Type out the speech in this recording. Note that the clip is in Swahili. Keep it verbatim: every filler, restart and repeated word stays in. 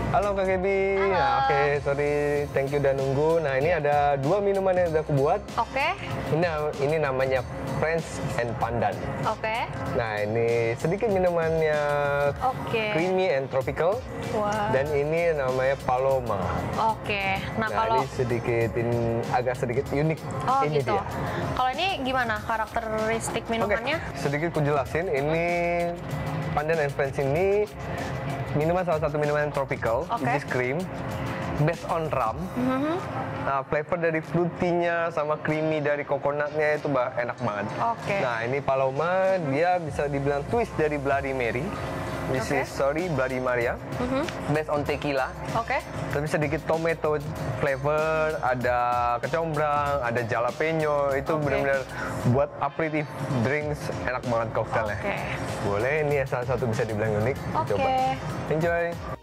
Halo Kak Gaby. Nah, oke, okay, sorry, thank you udah nunggu. Nah, ini ada dua minuman yang udah aku buat. Oke. Okay. Ini, ini namanya French and Pandan. Oke. Okay. Nah, ini sedikit minumannya okay. creamy and tropical. Wah. Dan ini namanya Paloma. Oke. Okay. Nah, nah kalau ini sedikit ini agak sedikit unik. Oh, ini gitu. dia. Kalau ini gimana karakteristik minumannya? Okay. Sedikit ku jelasin. Ini Pandan and French ini minuman salah satu minuman tropical, okay. which is cream, based on rum. Mm-hmm. Nah, flavor dari fruitynya sama creamy dari coconutnya itu bah, enak banget. Okay. Nah, ini Paloma, mm-hmm. dia bisa dibilang twist dari Bloody Mary. This okay. is, sorry, Bloody Maria, mm-hmm. based on tequila. Oke. Okay. Tapi sedikit tomato flavor, ada kecombrang, ada jalapeno. Itu okay. benar-benar buat aperitif drinks enak banget koktelnya. Oke. Okay. Boleh, ini salah satu bisa dibilang unik. Oke. Okay. Coba. Enjoy.